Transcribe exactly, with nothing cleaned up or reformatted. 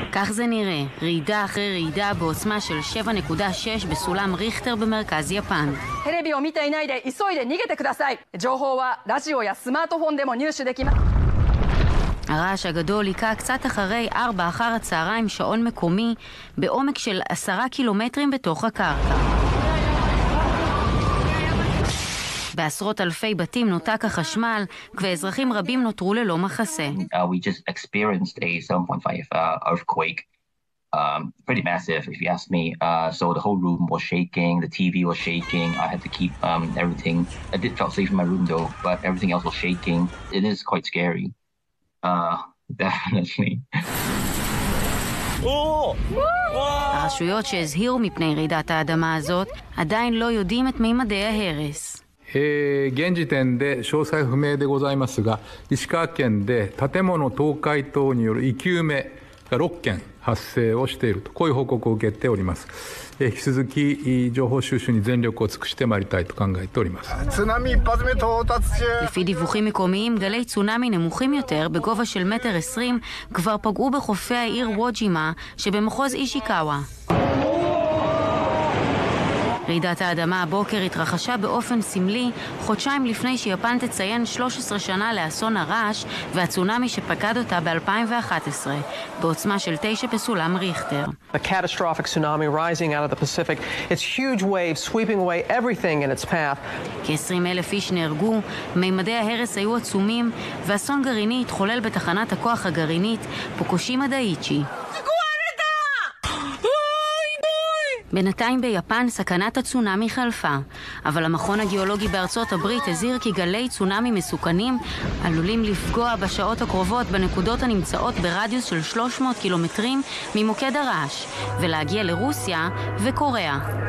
כך זה נראה, רעידה אחרי רעידה בעוצמה של שבע נקודה שש בסולם ריכטר במרכז יפן. テレビを見ていないで急いで逃げてください。情報はラジオやスマートフォンでも入手できます。 הרעש הגדול היקע קצת אחרי ארבע אחר הצהריים שעון מקומי בעומק של עשרה קילומטרים בתוך הקרקע. בעשרות אלפי בתים נותק החשמל, ואזרחים רבים נותרו ללא מחסה. Uh, we just experienced a seven point five uh, earthquake, um, pretty massive if you ask me. Uh, so the whole room was shaking, the T V was shaking. I had to keep um, everything. I did feel safe in my room though, but everything else was shaking. It is quite scary. Uh, definitely. הרשויות שהזהירו מפני רעידת האדמה הזאת עדיין לא יודעים את ממדי ההרס. えー、現時点で詳細不明でございますが、石川県で建物倒壊等による生き埋めがろっけん発生をしていると、こういう報告を受けております。えー、引き続き情報収集に全力を尽くしてまいりたいと考えております。 לפי דיווחים מקומיים, גלי צונאמי נמוכים יותר בגובה של מטר עשרים כבר פגעו בחופי העיר ווג'ימה שבמחוז אישיקאווה. רעידת האדמה הבוקר התרחשה באופן סמלי חודשיים לפני שיפן תציין שלוש עשרה שנה לאסון הרעש והצונאמי שפקד אותה ב-אלפיים ואחת עשרה בעוצמה של תשע בסולם ריכטר. A catastrophic tsunami rising out of the Pacific. Its huge waves sweeping away everything in its path. כ-עשרים אלף איש נהרגו, מימדי ההרס היו עצומים, ואסון גרעיני התחולל בתחנת הכוח הגרעינית פוקושימה דאיצ'י. בינתיים ביפן סכנת הצונאמי חלפה, אבל המכון הגיאולוגי בארצות הברית הזהיר כי גלי צונאמי מסוכנים עלולים לפגוע בשעות הקרובות בנקודות הנמצאות ברדיוס של שלוש מאות קילומטרים ממוקד הרעש, ולהגיע לרוסיה וקוריאה.